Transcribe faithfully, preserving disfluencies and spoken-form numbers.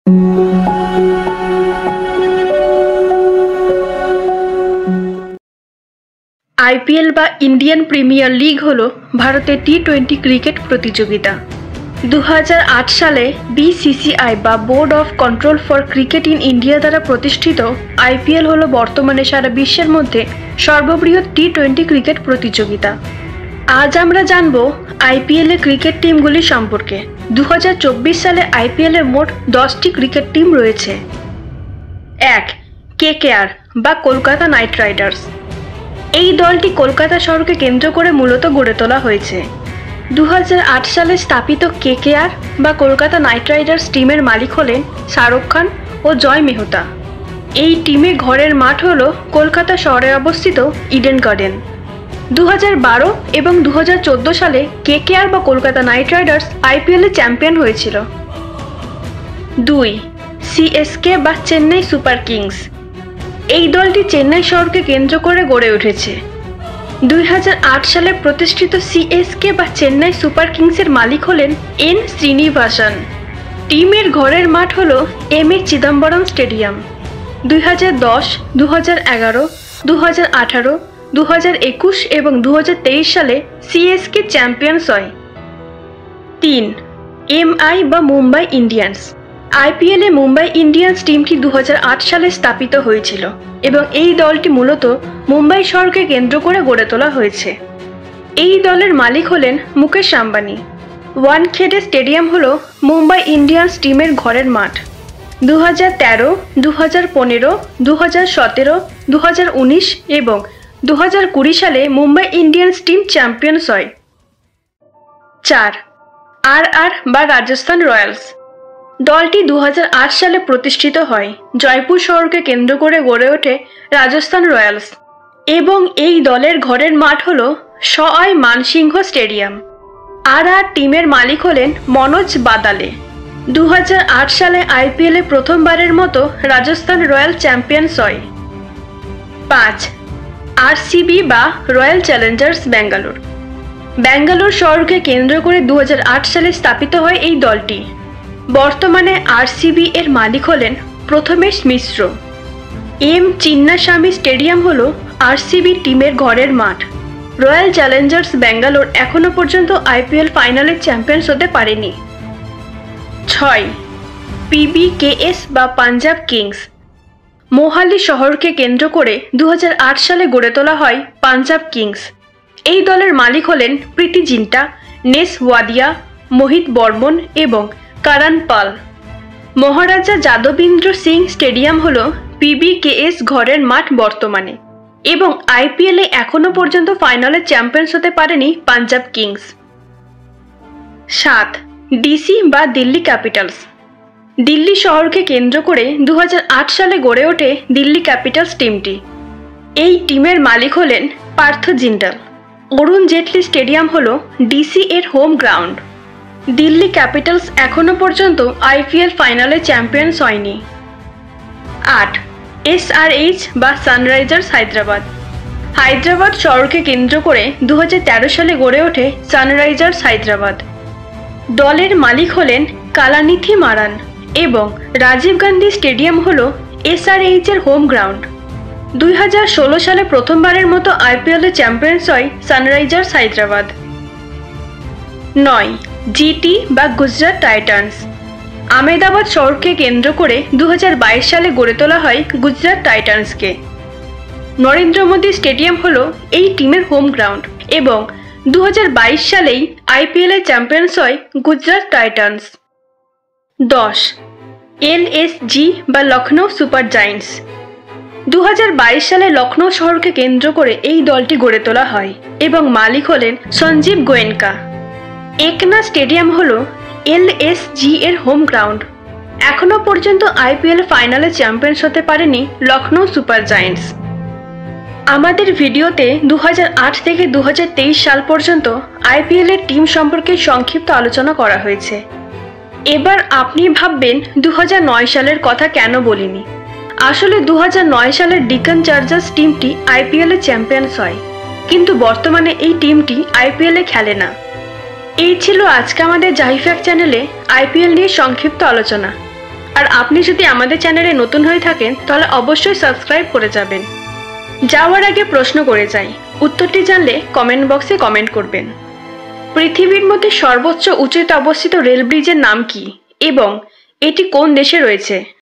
IPL বা Indian premier league হলো ভারতের টি টোয়েন্টি ক্রিকেট প্রতিযোগিতা। দু হাজার আট সালে বিসিসিআই বা board of control for cricket in India দ্বারা প্রতিষ্ঠিত আইপিএল হলো বর্তমানে সারা বিশ্বের মধ্যে সর্ববৃহৎ টি টোয়েন্টি ক্রিকেট প্রতিযোগিতা। আজ আমরা জানব আইপিএল এর ক্রিকেট টিমগুলি সম্পর্কে। দু হাজার চব্বিশ সালে আইপিএল এর মোট দশটি ক্রিকেট টিম রয়েছে। এক, কেকেআর বা কলকাতা নাইট রাইডার্স। এই দলটি কলকাতা শহরকে কেন্দ্র করে মূলত গড়ে তোলা হয়েছে। দু হাজার আট সালে স্থাপিত কেকেআর বা কলকাতা নাইট রাইডার্স টিমের মালিক হলেন শাহরুখ খান ও জয় মেহতা। এই টিমে ঘরের মাঠ হল কলকাতা শহরে অবস্থিত ইডেন গার্ডেন। দু হাজার বারো এবং দু হাজার চোদ্দো সালে কেকেআর বা কলকাতা নাইট রাইডার্স আইপিএল এ চ্যাম্পিয়ন হয়েছিল। দুই, সিএসকে বা চেন্নাই সুপার কিংস। এই দলটি চেন্নাই শহরকে কেন্দ্র করে গড়ে উঠেছে। দুই হাজার আট সালে প্রতিষ্ঠিত সিএসকে বা চেন্নাই সুপার কিংসের মালিক হলেন এন শ্রীনিবাসন। টিমের ঘরের মাঠ হল এম এ চিদম্বরম স্টেডিয়াম। দুই হাজার দশ, দু হাজার এগারো, দু হাজার আঠারো, দু হাজার একুশ এবং দু হাজার তেইশ সালে সিএসকে চ্যাম্পিয়ন্স হয়। তিন, এমআই বা মুম্বাই ইন্ডিয়ান্স। আইপিএল এ মুম্বাই ইন্ডিয়ান্স টিমটি দু হাজার আট সালে স্থাপিত হয়েছিল এবং এই দলটি মূলত মুম্বাই শহরকে কেন্দ্র করে গড়ে তোলা হয়েছে। এই দলের মালিক হলেন মুকেশ আম্বানি। ওয়ানখেড়ে স্টেডিয়াম হল মুম্বাই ইন্ডিয়ান্স টিমের ঘরের মাঠ। দু হাজার তেরো, দু হাজার পনেরো, দু হাজার সতেরো, দু হাজার উনিশ এবং দু হাজার কুড়ি সালে মুম্বাই ইন্ডিয়ান্স টিম চ্যাম্পিয়ন্স হয়। চার, আর আর বা রাজস্থান রয়্যালস। দলটি দু হাজার আট সালে প্রতিষ্ঠিত হয়। জয়পুর শহরকে কেন্দ্র করে গড়ে ওঠে রাজস্থান রয়্যালস এবং এই দলের ঘরের মাঠ হল Sawai Mansingh stadium. R R টিমের মালিক হলেন মনোজ বাদালে। দু হাজার আট সালে আইপিএল এ প্রথমবারের মতো রাজস্থান রয়্যাল চ্যাম্পিয়ন্স হয়। পাঁচ, আরসিবি বা রয়্যাল চ্যালেঞ্জার্স ব্যাঙ্গালোর। ব্যাঙ্গালোর শহরকে কেন্দ্র করে দু হাজার আট সালে স্থাপিত হয় এই দলটি। বর্তমানে আরসিবি এর মালিক হলেন প্রথমেশ মিশ্র। এম চিন্নাস্বামী স্টেডিয়াম হল আরসিবি টিমের ঘরের মাঠ। রয়্যাল চ্যালেঞ্জার্স ব্যাঙ্গালোর এখনো পর্যন্ত আইপিএল ফাইনালের চ্যাম্পিয়ন্স হতে পারেনি। ছয়, পিবিকেএস বা পাঞ্জাব কিংস। মোহালি শহরকে কেন্দ্র করে দু হাজার আট সালে গড়ে তোলা হয় পাঞ্জাব কিংস। এই দলের মালিক হলেন প্রীতি জিন্টা, নেস ওয়াদিয়া, মোহিত বর্মন এবং কারণ পাল। মহারাজা যাদবেন্দ্র সিং স্টেডিয়াম হল পিবিকেএস ঘরের মাঠ বর্তমানে এবং আইপিএল এ এখনো পর্যন্ত ফাইনালে চ্যাম্পিয়ন্স হতে পারেনি পাঞ্জাব কিংস। সাত, ডিসি বা দিল্লি ক্যাপিটালস। দিল্লি শহরকে কেন্দ্র করে দু হাজার আট সালে গড়ে ওঠে দিল্লি ক্যাপিটালস টিমটি। এই টিমের মালিক হলেন পার্থ জিন্দাল। অরুণ জেটলি স্টেডিয়াম হল ডিসি এর হোম গ্রাউন্ড। দিল্লি ক্যাপিটালস এখনো পর্যন্ত আইপিএল ফাইনালে চ্যাম্পিয়ন্স হয়নি। আট, এসআরএইচ বা সানরাইজার্স হায়দ্রাবাদ। হায়দ্রাবাদ শহরকে কেন্দ্র করে দু হাজার তেরো সালে গড়ে ওঠে সানরাইজার্স হায়দ্রাবাদ। দলের মালিক হলেন কালানিথি মারান এবং রাজীব গান্ধী স্টেডিয়াম হল এসআরএইচ এর হোম গ্রাউন্ড। দুই হাজার ষোলো সালে প্রথমবারের মতো আইপিএল এ চ্যাম্পিয়ন্স হয় সানরাইজার্স হায়দ্রাবাদ। নয়, জিটি বা গুজরাট টাইটান্স। আহমেদাবাদ শহরকে কেন্দ্র করে দু হাজার বাইশ সালে গড়ে তোলা হয় গুজরাট টাইটান্সকে। নরেন্দ্র মোদী স্টেডিয়াম হল এই টিমের হোম গ্রাউন্ড এবং দু হাজার বাইশ সালেই আইপিএল এ চ্যাম্পিয়ন্স হয় গুজরাট টাইটান্স। দশ, এলএসজি বা লখনৌ সুপার জায়ান্টস। দু হাজার বাইশ সালে লখনৌ শহরকে কেন্দ্র করে এই দলটি গড়ে তোলা হয় এবং মালিক হলেন সঞ্জীব গোয়েঙ্কা। একনা স্টেডিয়াম হল এলএসজি এর হোম গ্রাউন্ড। এখনো পর্যন্ত আইপিএল ফাইনালে চ্যাম্পিয়ন্স হতে পারেনি লখনৌ সুপার জায়ান্টস। আমাদের ভিডিওতে দু হাজার আট থেকে দু হাজার তেইশ সাল পর্যন্ত আইপিএল এর টিম সম্পর্কে সংক্ষিপ্ত আলোচনা করা হয়েছে। এবার আপনি ভাববেন দু হাজার নয় সালের কথা কেন বলিনি। আসলে দু হাজার নয় সালের ডিকান চার্জার্স টিমটি আইপিএল এ চ্যাম্পিয়ন্স হয়, কিন্তু বর্তমানে এই টিমটি আইপিএল এ খেলে না। এই ছিল আজকে আমাদের জাহিফ্যাক্ট চ্যানেলে আইপিএল নিয়ে সংক্ষিপ্ত আলোচনা। আর আপনি যদি আমাদের চ্যানেলে নতুন হয়ে থাকেন তাহলে অবশ্যই সাবস্ক্রাইব করে যাবেন। যাওয়ার আগে প্রশ্ন করে যাই, উত্তরটি জানলে কমেন্ট বক্সে কমেন্ট করবেন। পৃথিবীর মধ্যে সর্বোচ্চ উঁচুতে অবস্থিত রেল ব্রিজের নাম কি এবং এটি কোন দেশে রয়েছে?